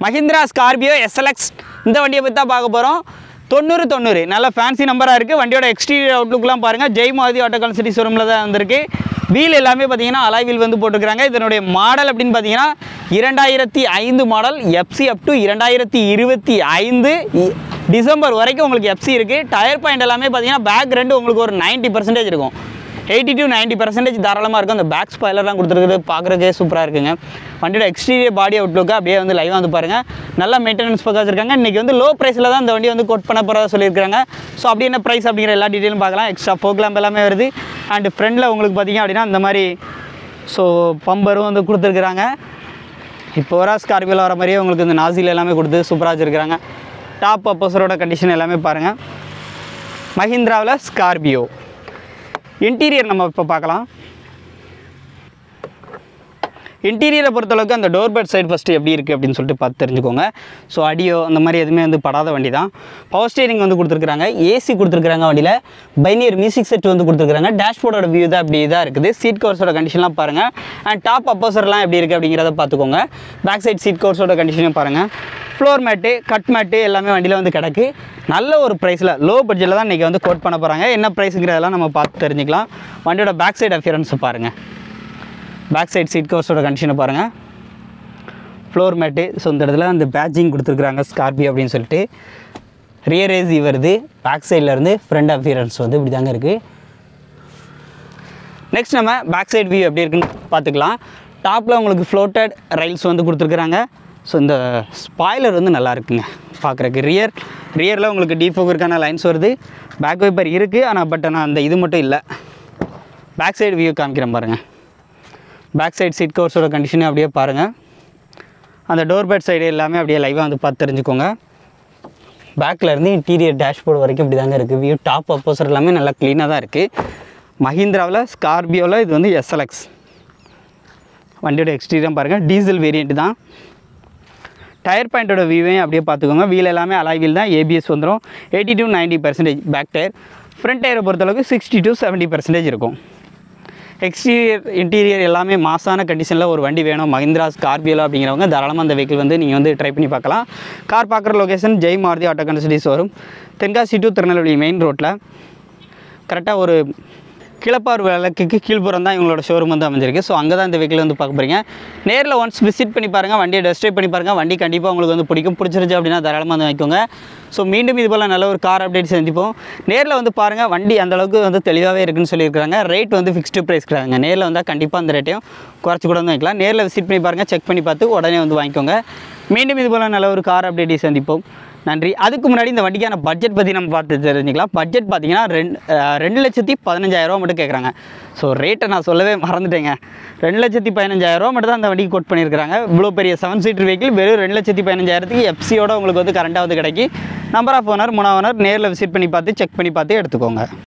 Mahindra Scorpio SLX இந்த வண்டியை பற்றி தான் பார்க்க போகிறோம். 90 நல்ல ஃபேன்சி நம்பராக இருக்குது. வண்டியோட எக்ஸ்டீரியர் அவுட்லுக்லாம் பாருங்கள். ஜெய் மாருதி ஆட்டோ கன்சல்டி ஷோரூமில் தான் வந்திருக்கு. வீல் எல்லாமே பார்த்தீங்கன்னா அலாய் வீல் வந்து போட்டுருக்காங்க. இதனுடைய மாடல் அப்படின்னு பார்த்தீங்கன்னா 2005 model, FC up to 2025 December வரைக்கும் உங்களுக்கு எஃப்சி இருக்குது. டயர் பாயிண்ட் எல்லாமே பார்த்தீங்கன்னா பேக் ரெண்டு உங்களுக்கு ஒரு 90% இருக்கும். 80 to 90% தாராளமாக இருக்கும். அந்த பேக் ஸ்பாய்லர்லாம் கொடுத்துருக்குறது பார்க்குறதுக்கே சூப்பராக இருக்குங்க. வண்டியோட எக்ஸ்டீரியர் பாடி அவுட்லுக்கு அப்படியே வந்து லைவாக வந்து பாருங்கள். நல்லா மெயின்டெனன்ஸ் பக்கம் வச்சுருக்காங்க. இன்றைக்கி வந்து லோ ப்ரைஸில் தான் இந்த வண்டி வந்து கோட் பண்ண போகிறதா சொல்லியிருக்காங்க. ஸோ அப்படி என்ன ப்ரைஸ் அப்படிங்கிற எல்லா டீட்டெயிலும் பார்க்கலாம். எக்ஸ்ட்ரா ஃபோக் லேம்ப் எல்லாமே வருது. அண்ட் ஃப்ரண்டில் உங்களுக்கு பார்த்திங்க அப்படின்னா இந்த மாதிரி ஸோ பம்பரும் வந்து கொடுத்துருக்குறாங்க. இப்போ வர ஸ்கார்பியோவில் வர மாதிரியே உங்களுக்கு இந்த நாசில் எல்லாமே கொடுத்து சூப்பராக வச்சுருக்காங்க. டாப் அப்போசரோட கண்டிஷன் எல்லாமே பாருங்கள். மஹிந்திராவில் ஸ்கார்பியோ இன்டீரியர் நம்ம இப்போ பார்க்கலாம். இன்டீரியரை பொறுத்தளவுக்கு அந்த டோர் பெட் சைடு ஃபஸ்ட்டு எப்படி இருக்குது அப்படின்னு சொல்லிட்டு பார்த்து தெரிஞ்சுக்கோங்க. ஸோ அடியோ அந்த மாதிரி எதுவுமே வந்து படாத வண்டி தான். பவர் ஸ்டீரிங் வந்து கொடுத்துருக்காங்க. ஏசி கொடுத்துருக்காங்க. வண்டியில் பைனியர் மியூசிக் செட் வந்து கொடுத்துருக்காங்க. டேஷ்போர்டோட வியூ தான் அப்படி தான் இருக்குது. சீட் கவர்ஸோட கண்டிஷன்லாம் பாருங்கள். அண்ட் டாப் அப்போசர்லாம் எப்படி இருக்குது அப்படிங்கிறத பார்த்துக்கோங்க. பேக் சைட் சீட் கவர்ஸோட கண்டிஷனையும் பாருங்கள். ஃப்ளோர் மேட்டு, கட் மேட்டு எல்லாமே வண்டியில் வந்து கிடக்கு. நல்ல ஒரு ப்ரைஸில் லோ பட்ஜெட்டில் தான் இன்றைக்கி வந்து கோட் பண்ண போகிறாங்க. என்ன ப்ரைஸுங்கிறதெல்லாம் நம்ம பார்த்து தெரிஞ்சுக்கலாம். வண்டியோட பேக் சைடு அஃபியரன்ஸை பாருங்கள். பேக் சைட் சீட் கவர்ஸோட கண்டிஷனை பாருங்கள். ஃப்ளோர் மேட்டு, ஸோ இந்த இடத்துல அந்த பேட்சிங் கொடுத்துருக்குறாங்க ஸ்கார்பியோ அப்படின்னு சொல்லிட்டு. ரியர் ஏசி வருது. பேக் சைட்லேருந்து ஃப்ரண்ட் அஃபியரன்ஸ் வந்து இப்படி தாங்க இருக்குது. நெக்ஸ்ட் நம்ம பேக் சைடு வியூ எப்படி இருக்குன்னு பார்த்துக்கலாம். டாப்பில் உங்களுக்கு ஃப்ளோட்டட் ரைல்ஸ் வந்து கொடுத்துருக்குறாங்க. ஸோ இந்த ஸ்பாய்லர் வந்து நல்லா இருக்குங்க பார்க்குறக்கு. ரியரில் உங்களுக்கு டீஃபோக்கருக்கான லைன்ஸ் வருது. பேக் வைப்பர் இருக்குது, ஆனால் அந்த இது மட்டும் இல்லை. பேக் சைடு வியூ காமிக்கிறேன் பாருங்கள். பேக் சைடு சீட் கவர்ஸோட கண்டிஷனே அப்படியே பாருங்கள். அந்த டோர் பேட் சைடு எல்லாமே அப்படியே லைவாக வந்து பார்த்து தெரிஞ்சுக்கோங்க. பேக்கில் இன்டீரியர் டேஷ்போர்டு வரைக்கும் இப்படி தாங்க இருக்குது. வியூ டாப் அப்போசர் எல்லாமே நல்லா க்ளீனாக தான் இருக்குது. மஹிந்திராவில் ஸ்கார்பியோவில் இது வந்து எஸ்எல்எக்ஸ். வண்டியோட எக்ஸ்டீரியர் பாருங்கள். டீசல் வேரியண்ட் தான். டயர் பாயிண்ட்டோட வியூவையும் அப்படியே பார்த்துக்கோங்க. வீல் எல்லாமே அலாய் வீல் தான். ஏபிஎஸ் வந்துடும். 80 to 90% பேக் டயர். ஃப்ரண்ட் டயரை பொறுத்தளவுக்கு 60 to 70% இருக்கும். எக்ஸ்டீரியர் இன்டீரியர் எல்லாமே மாசான கண்டிஷனில் ஒரு வண்டி வேணும் மஹிந்திரா ஸ்கார்பியோவில் அப்படிங்கிறவங்க தாராளமாக அந்த வெஹிக்கிள் வந்து நீங்கள் வந்து ட்ரை பண்ணி பார்க்கலாம். கார் பார்க்குற location Jai Maruti auto consultancy showroom, Tenkasi to Tirunelveli main ரோட்டில். கரெக்டாக ஒரு கிளப்பார் விளக்குக்கு கீழ்ப்புறம் தான் இவங்களோட ஷோரூம் வந்து அமைஞ்சிருக்கு. ஸோ அங்கே தான் இந்த வெஹிக்கிள் வந்து பார்க்க போகிறீங்க. நேரில் ஒன்ஸ் விசிட் பண்ணி பாருங்கள். வண்டியை டெஸ்ட் ட்ரைவ் பண்ணி பாருங்கள். வண்டி கண்டிப்பாக உங்களுக்கு வந்து பிடிச்சிருச்சு அப்படின்னா தாராளமாக வந்து வாங்கிக்கோங்க. ஸோ மீண்டும் இது போல் நல்ல ஒரு கார் அப்டேட் சந்திப்போம். நேரில் வந்து பாருங்கள். வண்டி அந்தளவுக்கு வந்து தெளிவாகவே இருக்குன்னு சொல்லியிருக்காங்க. ரேட் வந்து ஃபிக்ஸ்டு ப்ரைஸ் கிடையாதுங்க. நேரில் வந்தால் கண்டிப்பாக அந்த ரேட்டையும் குறைச்சி கூட வந்து வாங்கிக்கலாம். நேரில் விசிட் பண்ணி பாருங்கள். செக் பண்ணி பார்த்து உடனே வந்து வாங்கிக்கோங்க. மீண்டும் இது போல் நல்ல ஒரு கார் அப்டேட்டை சந்திப்போம். நன்றி. அதுக்கு முன்னாடி இந்த வண்டிக்கான பட்ஜெட் பற்றி நம்ம பார்த்து தெரிஞ்சுக்கலாம். பட்ஜெட் பார்த்தீங்கன்னா 2,15,000 மட்டும் கேட்குறாங்க. ஸோ ரேட்டை நான் சொல்லவே மறந்துட்டேங்க. 2,15,000 மட்டும் தான் அந்த வண்டிக்கு கோட் பண்ணியிருக்காங்க. இவ்வளோ பெரிய 7 சீட்டர் வெஹிக்கிள் வெறும் 2,15,000 எஃப்சியோட உங்களுக்கு வந்து கரண்ட்டாக வந்து கிடைக்கி. நம்பர் ஆஃப் ஓனர் 3 ஓனர் நேரில் விசிட் பண்ணி பார்த்து செக் பண்ணி பார்த்து எடுத்துக்கோங்க.